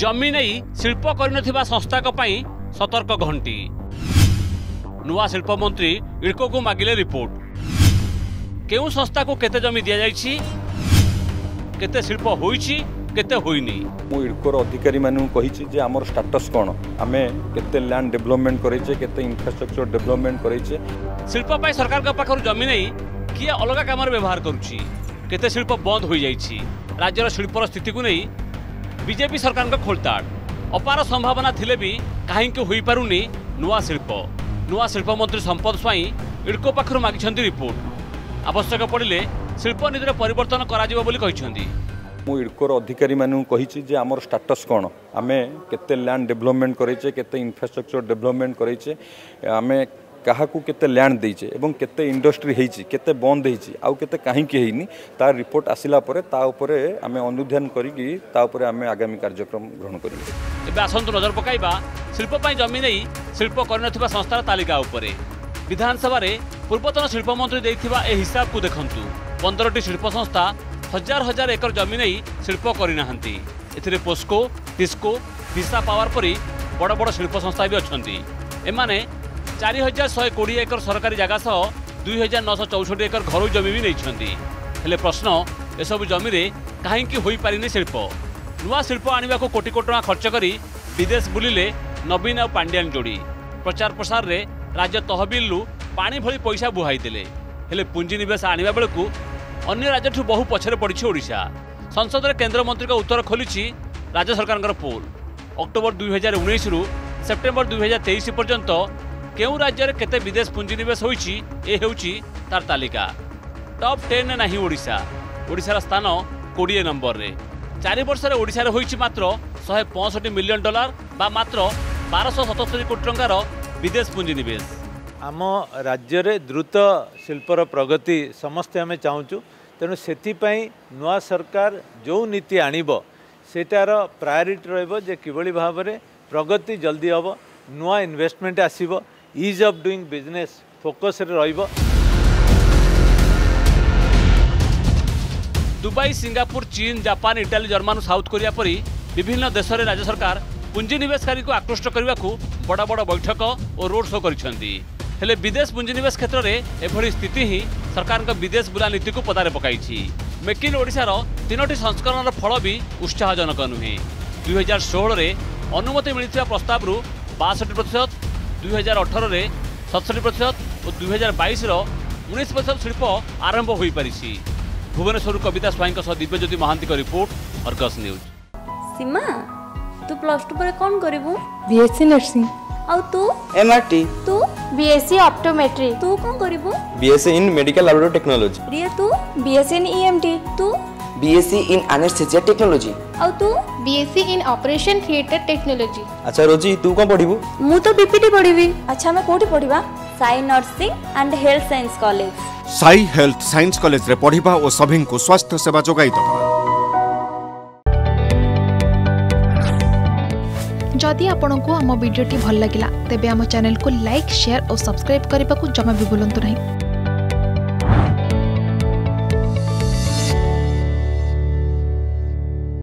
जमी नहीं शिल्प कर संस्था सतर्क घंटी नुआ शिल्प मंत्री इडको को मागिले रिपोर्ट केउ संस्था को केते जमी दिया जाइछि केते शिल्प होइछि केते होइनी मु इडकोर अधिकारी मानु कहिछि जे हमर स्टेटस कोन आमे केते लैंड डेवलपमेंट करैछे केते इंफ्रास्ट्रक्चर डेवलपमेंट करैछे शिल्प पाई सरकार का पाखर जमी नहीं किए अलग काम व्यवहार करुछि केते शिल्प बंद हो जाइछि राज्यर शिल्पर स्थिति को नहीं बीजेपी सरकार का खोलताड़ अपार संभावना थिले भी कहीं होई पारुनी नुआ शिल्प मंत्री संपद स्वाई इडको पाखर मागिछंती रिपोर्ट आवश्यक पड़िले शिल्प नीतिर परिवर्तन कराजिबो बोली कहिछंती मु इडकोर अधिकारी मानु कहिछि जे हमर स्टेटस कोन आमे केते लैंड डेवलपमेंट करैछे केते इंफ्रास्ट्रक्चर डेवलपमेंट करैछे आमे काहाकू केते लैंड देइछे एवं केते इंडस्ट्री हेइछि केते बंद हेइछि आउ केते काहे के हेइनी तार रिपोर्ट आसिला परे ता उपरे आमे अनुध्यान करिकि ता उपरे आमे आगामी कार्यक्रम ग्रहण करिबे। एबे आसंतु नजर पकाइबा शिल्प पाई जमी नहीं शिल्प करनथिबा संस्थार तालिका उपरे विधानसभा रे पूर्वतन शिल्प मंत्री देइथिबा ए हिसाब को देखंतु 15टी शिल्प संस्था हजार हजार एकर जमी नहीं शिल्प करिनाहंती एथिरे पोस्को टिस्को विसा पावर परी बड़ बड़ शिल्प संस्था भी अछंती एमाने 4120 एकर सरकारी जगह सह 2964 एकर घर जमी भी नहीं हेले प्रश्न एसबू जमी रे कहीं होई पारिनी शिल्प नुआ शिल्प आने को कोटी कोटी टका खर्च करी विदेश बुलिले नवीन और पांड्यान जोड़ी प्रचार प्रसार रे राज्य तहबिल पानी भली पैसा बुहाई देले हेले पुंजीनिवेश आने बेलू अन्य राज्य बहु पछरे पड़ी ओडिशा संसद में केंद्र मंत्री का उत्तर खोली राज्य सरकार पोल अक्टोबर 2019 रु सेप्टेम्बर 2023 पर्यंत केउ राज्य रे केते विदेश पुंजीनिवेश होईछि ए हेउछि तार तालिका टॉप 10 नाही ओडिशा स्थान 20 नंबर रे 4 वर्ष रे ओडिशा रे होईछि मात्र $165 मिलियन बा मात्र 1277 कोटी टंकार विदेश पुंजीनिवेश। आम राज्य रे द्रुत शिल्पर प्रगति समस्ते आमे चाहूँ तेणु से नुआ सरकार जो नीति आणिबो सेटार प्रायोरिटी रहिबो जे किभली भाव में प्रगति जल्दी हम नुआ इन्वेस्टमेंट आसीबो ease of doing business focus रे रहिबो। दुबई सिंगापुर चीन Japan Italy German South Korea परी विभिन्न देश में राज्य सरकार पुंजीनिवेशकारी को आकृष्ट करने को बड़ बड़ बैठक और रोड शो करिसेंती हेले विदेश पुंजीनिवेश क्षेत्र में एभली स्थिति ही सरकार का विदेश बुला नीति को पदारे पकाई मेक इन ओडिशार 3टी संस्करण फल भी उत्साहजनक नुहे 2016 रे अनुमति मिलता प्रस्ताव 62%, 2018 रे 67% और 2022 19% शिल्प आरंभ हो पारी। भुवनेश्वर कविता स्वाई दिव्यज्योति महांती का रिपोर्ट अर्गस न्यूज। सीमा तू +2 पर कौन करिवु? BSc nursing. और तू? एमआरटी। तू? BSc optometry. तू कौन करिवु? BSc in medical laboratory technology. Riya तू? BSc in EMT. तू? BSc in anaesthesia technology. और तू? BSc in operation theatre technology. अच्छा रोजी तू कौन पढ़िबु? मु तो बीपीटी पढ़िबी। अच्छा मैं कोठी पढ़िबा? Sai nursing and health science college. Sai health science college रे पढ़िबा और सभी को स्वास्थ्य सेवा जोगाई दबा। जदि आपंक आम भिडी भल लगा तेब आम चैनल को लाइक शेयर और सब्सक्राइब करने को जमा भी भूलु नहीं।